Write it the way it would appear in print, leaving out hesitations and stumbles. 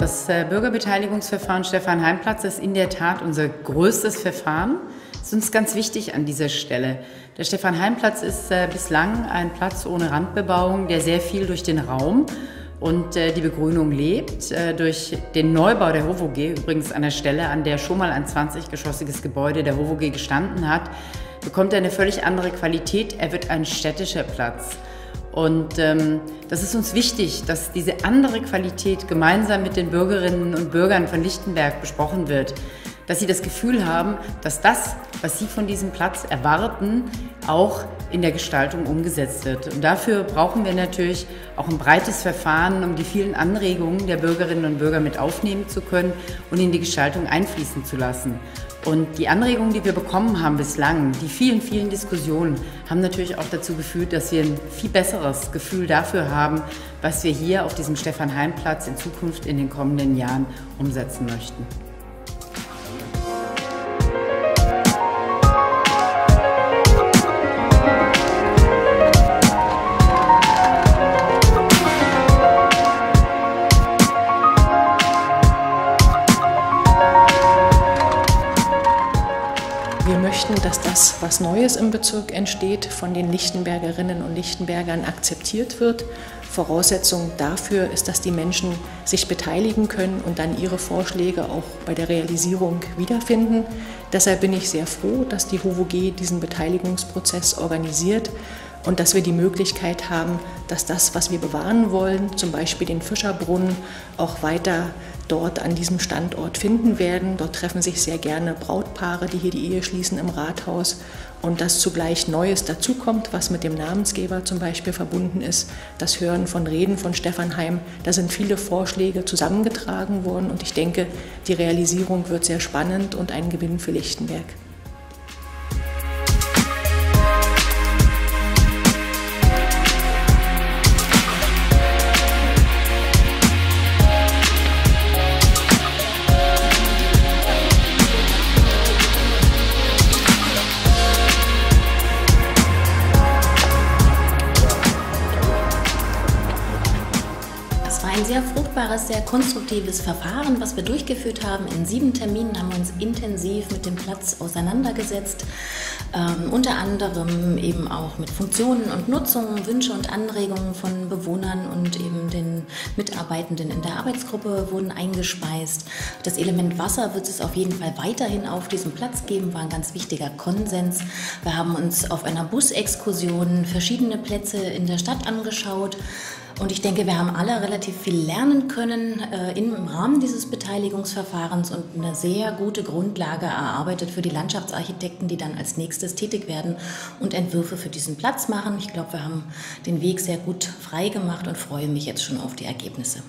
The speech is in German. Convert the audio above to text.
das Bürgerbeteiligungsverfahren Stephan-Heym-Platz ist in der Tat unser größtes Verfahren. Das ist uns ganz wichtig an dieser Stelle. Der Stephan-Heym-Platz ist bislang ein Platz ohne Randbebauung, der sehr viel durch den Raum und die Begrünung lebt. Durch den Neubau der HOVOG, übrigens an der Stelle, an der schon mal ein 20-geschossiges Gebäude der HOVOG gestanden hat, bekommt er eine völlig andere Qualität. Er wird ein städtischer Platz. Und das ist uns wichtig, dass diese andere Qualität gemeinsam mit den Bürgerinnen und Bürgern von Lichtenberg besprochen wird. Dass sie das Gefühl haben, dass das, was sie von diesem Platz erwarten, auch in der Gestaltung umgesetzt wird. Und dafür brauchen wir natürlich auch ein breites Verfahren, um die vielen Anregungen der Bürgerinnen und Bürger mit aufnehmen zu können und in die Gestaltung einfließen zu lassen. Und die Anregungen, die wir bekommen haben bislang, die vielen, vielen Diskussionen, haben natürlich auch dazu geführt, dass wir ein viel besseres Gefühl dafür haben, was wir hier auf diesem Stephan-Heym-Platz in Zukunft in den kommenden Jahren umsetzen möchten. Wir möchten, dass das, was Neues im Bezirk entsteht, von den Lichtenbergerinnen und Lichtenbergern akzeptiert wird. Voraussetzung dafür ist, dass die Menschen sich beteiligen können und dann ihre Vorschläge auch bei der Realisierung wiederfinden. Deshalb bin ich sehr froh, dass die HOVOG diesen Beteiligungsprozess organisiert und dass wir die Möglichkeit haben, dass das, was wir bewahren wollen, zum Beispiel den Fischerbrunnen, auch weiter dort an diesem Standort finden werden. Dort treffen sich sehr gerne Brautpaare, die hier die Ehe schließen im Rathaus. Und dass zugleich Neues dazukommt, was mit dem Namensgeber zum Beispiel verbunden ist, das Hören von Reden von Stephan Heym. Da sind viele Vorschläge zusammengetragen worden und ich denke, die Realisierung wird sehr spannend und ein Gewinn für Lichtenberg. Es war ein sehr fruchtbares, sehr konstruktives Verfahren, was wir durchgeführt haben. In 7 Terminen haben wir uns intensiv mit dem Platz auseinandergesetzt. Unter anderem eben auch mit Funktionen und Nutzungen, Wünsche und Anregungen von Bewohnern und eben den Mitarbeitenden in der Arbeitsgruppe wurden eingespeist. Das Element Wasser wird es auf jeden Fall weiterhin auf diesem Platz geben, war ein ganz wichtiger Konsens. Wir haben uns auf einer Busexkursion verschiedene Plätze in der Stadt angeschaut. Und ich denke, wir haben alle relativ viel lernen können im Rahmen dieses Beteiligungsverfahrens und eine sehr gute Grundlage erarbeitet für die Landschaftsarchitekten, die dann als nächstes tätig werden und Entwürfe für diesen Platz machen. Ich glaube, wir haben den Weg sehr gut frei gemacht und freue mich jetzt schon auf die Ergebnisse.